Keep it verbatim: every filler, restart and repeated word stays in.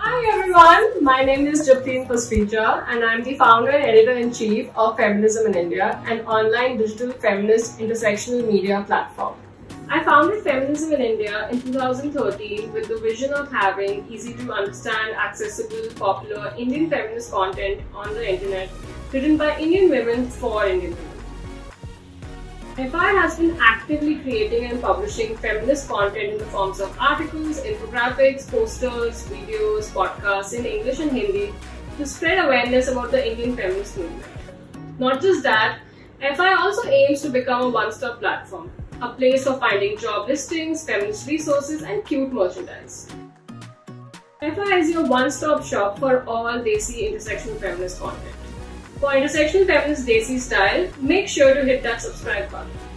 Hi everyone, my name is Japteen Pasrija and I'm the founder and editor-in-chief of Feminism in India, an online digital feminist intersectional media platform. I founded Feminism in India in two thousand thirteen with the vision of having easy to understand, accessible, popular Indian feminist content on the internet written by Indian women for Indian women. F I has been actively creating and publishing feminist content in the forms of articles, infographics, posters, videos, podcasts in English and Hindi to spread awareness about the Indian feminist movement. Not just that, F I also aims to become a one-stop platform, a place for finding job listings, feminist resources and cute merchandise. F I is your one-stop shop for all Desi intersectional feminist content. For intersectional feminist Desi style, make sure to hit that subscribe button.